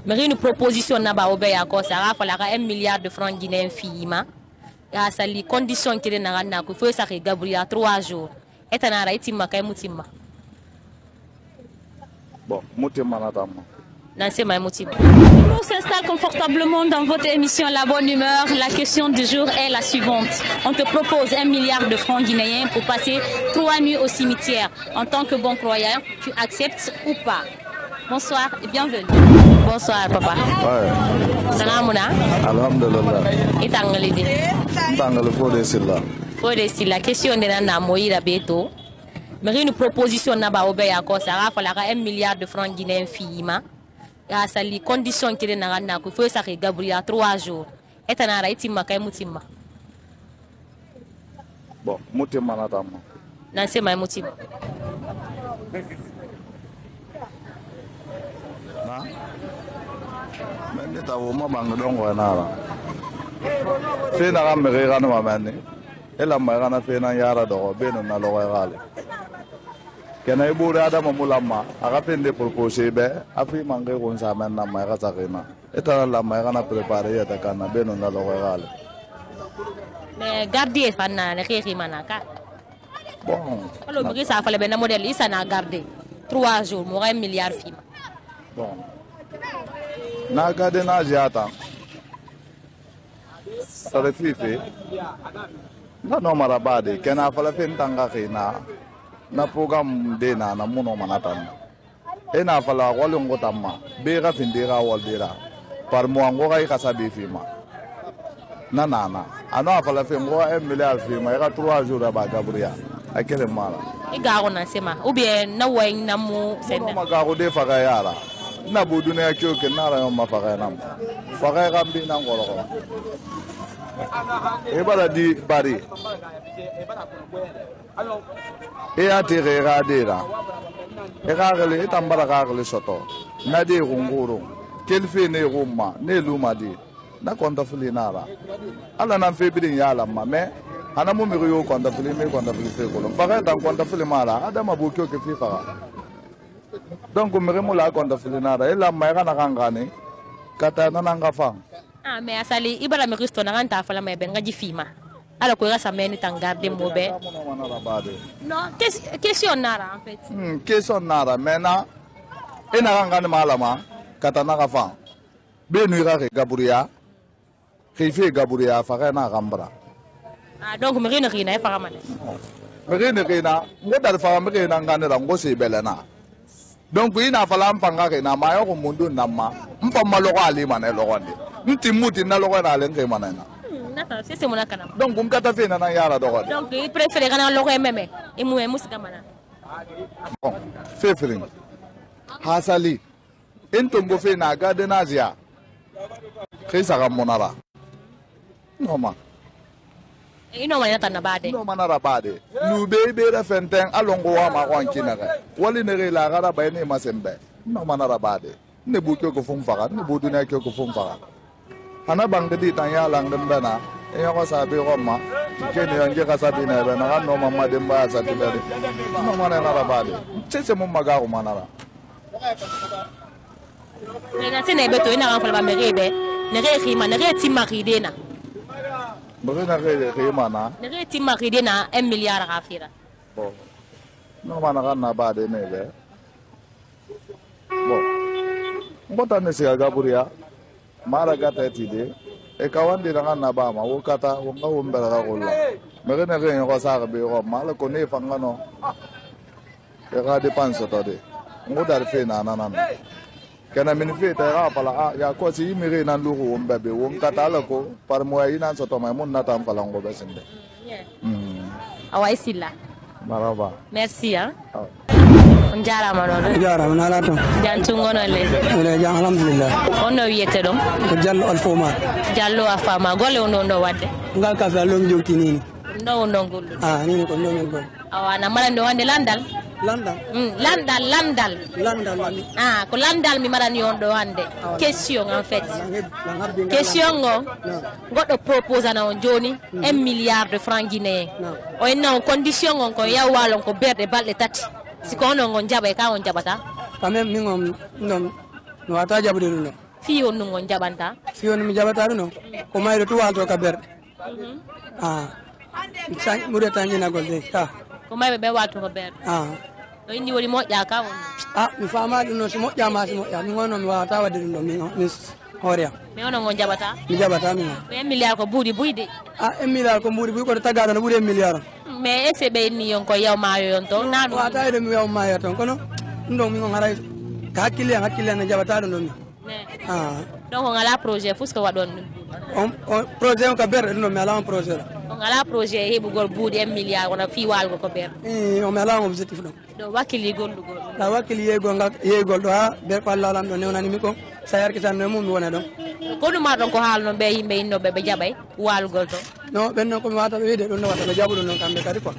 Mais une proposition n'a pas obéi à cause, ça va 1 milliard de francs guinéens fima. Ya sali condition qui est dans la il faut ça que Gabriel 3 jours. Et t'en as été ma mutima. Bon, mutima natama. On s'installe confortablement dans votre émission La Bonne Humeur. La question du jour est la suivante. On te propose 1 milliard de francs guinéens pour passer 3 nuits au cimetière. En tant que bon croyant, tu acceptes ou pas? Bonsoir et bienvenue. Bonsoir papa. Ouais. Salamuna. Alhamdulillah. Itangalidi. Tangal Fodé Silla. Fodé Silla. Question de Nana Moïra Beto. Mais une proposition n'a pas obéi à cause, ça va 1 milliard de francs guinéens fima. Ya sali condition qui est dans la il faut ça que Gabriel 3 jours. Et t'en as été ma mutima. Bon, mutima natama. Nanse ma mutima. Mais tu as vraiment bang donc voilà. C'est na ga mere ga no mane. Ela ma ga na fe na yara do be no na lo ga le. Kena ibu ada mamulama aga pende propose be afi mange kon sa men na ma ga sa kena. Eta la ma ga na préparer ya ta kana be no na lo ga le. Mais garder fanna ne xexi manaka. Bon. Alors me ça fallait ben modèle isa na garder 3 jours mo 1 milliard fima. Bon. Na gade na jata. Sare fifi. Na no marabade kena fala fen tanga kena. Na program de na muno manatan. Ena fala wale ngotamma. Be ga findira waldira. Par mo ngo ga kasabi fima. Na. Ano fala fen ngo 1 milliard fima ga 3 jours ba Gabriel. Akere mala. Igaro na sema. Ou bien na way na mu senda. Ma ga ko de faga yara. Na budu ne akyo ke na ra ma faga nam. Faga ga mbi na ngoro ko. E bala di bari. E atire ga dira. E ga gele tambara ga gele soto. Na de ngoro. Kelfe ne rumma ne luma di. Na konta fuli nara. Ala na febrin ya la ma me. Ana mo mi yo konta fuli me konta fuli fe ko. Faga dan konta fuli mara. Ada ma bukyo ke fi faga. Donc me mo la konta fuli nara. E la ma ga na kangane. Kata na nga fa. Ah mais asali ibara me risto na nganta fala me ben ngaji fima. Alors que ça mène en garde mobile. Non, question nara en fait. Question nara maintenant ina ngane malama kata na fa. Be nu ira Gabriel. Khife Gabriel fa na gambra. Ah donc me rina fa kamane. Me rina ngodal fa me rina ngane ra ngose belena. Donc ina fala mpanga na mayo ko mundu namma mpamma lo ali mane lo gonde. Ntimuti na lo na le ngema na. C'est mon canam. Donc on kata fe na yara do gonde. Donc il préfère kana lo meme e mu musika mana. Bon, fefring. Hasali. Entongo fe na gade na zia. Khisa ga monara. Noma. Ino mana tan na bade. No manara bade. Nu be ra fenten alongo wa ma ko ankinaga. Wali ne la gara ba ne masembe. No manara bade. Ne bu ko fum faga, ne bu duna ko fum faga. Hana bangdi tan ya langan dana. E ko sabe ko ma. Kene yange ka sabe na ba na no mama de ba sa tibere. No manara bade. Tse mo maga ko manara. Ne na tene beto ina kan fala ba merebe. Ne re khima, ne re timaki dena. Bagina ke mana? Ne timaki dena 1 milliard afira. Bon. No mana kan na ba de ne be. Bon. Mbota ne se Gabriel. Mara gata tide. E kawandi na na ba ma wo kata wo nga wo mbela ga golla. Bagina ke ko sa ga be ko mala ko ne fanga no. E ga dépense to de. Ngodar fe na. Kana min fe ta ra pala ya ko si mi re na lu ko mbabe wo kata la ko par mo ay nan so to may mun na tam pala ngo besinde. Awa isilla. Maraba. Merci hein. On jara ma non. Jara na la to. Jantu ngono le. Le jang alhamdulillah. Ono wiete dom. Jallo alfoma. Jallo afama gole ono ndo wadde. Ngal ka fa lom jokti nini. Ndo ngol. Ah nini ko ndo ngol. Awa na mala ndo wande landal. Landal. Ah, ko landal mi marani on do hande. Question en fait. Question ngo goddo propose na on joni 1 milliard de francs guinéens. O en condition on ko ya walon ko berde balde tati. Siko on ngon jaba ka on jabata. Quand même mi ngom no wata jabude no. fiyo nungon jabanta fiyo mi jabata no ko mayre to walto ka berde sang mure tangina golde ka ko maybe be walto ko berde do indi woni moƴƴa ka won mi fama dum no so moƴƴa ma so moƴƴa mi ngono mi wawata wadde dum do mi horeya mi ono ngon jabata mi jabata mi 1 milliard ko buudi buyde 1 milliard ko buudi buy ko tagado no buudi 1 milliard mais ese be ni yon ko yaw maayo yon to na dum wata de mi yaw maayo ton kono ndong mi ngara hakkille na jabata do mi donc on ala projet fusko wadon on projet on ka ber no mi ala on projet on ala projet hebugol buudi 1 milliard on fi walgo ko ber on mi ala on objectif do wakili gollugol la wakili yegol do ha ber ko Allah lam do newnani mi ko sayar kitan no mum mi wona don ko dum ma don ko halno be yimbe inno be jabay walgol to no ben no ko mi wata be wede don no wata be jabu don kambe kadi ko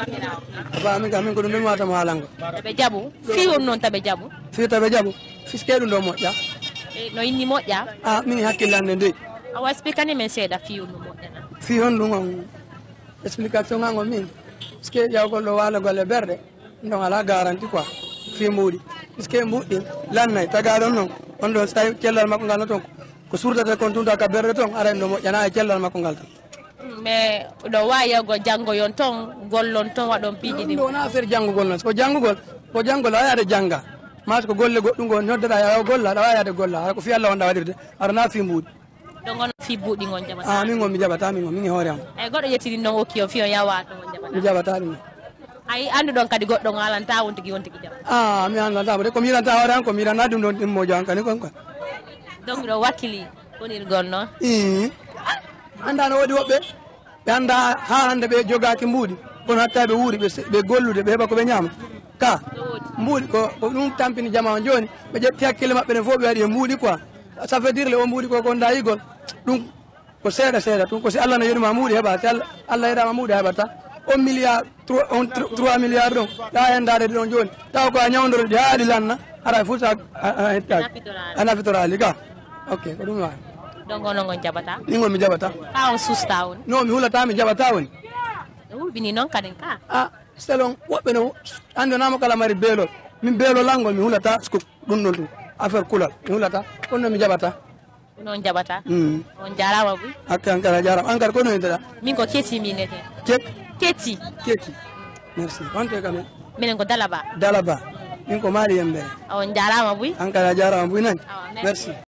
ba mi ko dum mi wata mo halango be jabu fi on non tabe jabu fi tabe jabu fiske dum do moƴƴa no inni moƴƴa min hakkillande nde awa expliquer men seeda fi on moƴƴana fi on dum on explication ngango min fiske jawgol do wala golle berde ndon ala garanti quoi fi mudi fiske mbuddi lannay tagaɗon non on ɗo so tawi cellal makko ngal no ton ko surtata kon tunda ka berde ton ara ɗo moƴƴana e cellal makko ngal tan mais ɗo wawi yawgo janggo yon ton gollon ton waɗon piiji ɗi wona affaire janggugol noon ko janggugol a yade jangga mas ko golle goɗɗum go noddata yaw golla aɗa wawi yade golla ara ko fi Allah wonɗa waɗirde aɗa na fi mbuɗi ɗo gon fi buuɗi gon jabata min gon mi jabata min e hoore am eyyi goɗɗo yettiri noon hokki o fi o yawa to gon jabata mi jabata ɗum ay andu ɗon kadi goɗɗo ngo alanta won tigui jabata mi andantama de ko miranta hoore an ko mirana ɗum ɗon ɗimmojo an kani kon quoi donc ɗo wakkili wonirgol noon anda no waɗi woɓɓe ɓe anda ha hande ɓe jogaki mbuuɗi kono hatta ɓe wuuri ɓe gollude ɓe heɓa koɓe ñama ka mbuuɗi ko ɗum tampini jama on joni ɓe ƴetti hakkille maɓɓe ne fof ɓe waɗi e mbuuɗi quoi ça veut dire le o mbuuɗi ko kon dayigol ɗum ko seeɗa ɗum ko si Allah no yonima mbuuɗi heɓa si Allah yeɗama mbuuɗi heɓata 1 milliard 3 milliard ɗon ɗa hendade ɗon joni taw ko a ñawdoro ɗi haaɗi lanna ara fof sa hettaki a nafitorali ka ok ko ɗum wawi donc onon gon jabata min gon mi jabata ka on susta woni non mi hulata mi jabata woni hulɓini noon kadin ka selon woɓɓe no ande onama kala mari beelol min beelol angol mi hulata ko ɗum ɗon ɗum affaire kulal mi hulata kono noon mi jabata non jabata on jarama buy hakke ankara jarama ankara kono yinteɗa min ko ketti minete ketti merci on te kamen minen ko dalaba min ko maari yembere on jarama buy ankara jarama buy nani merci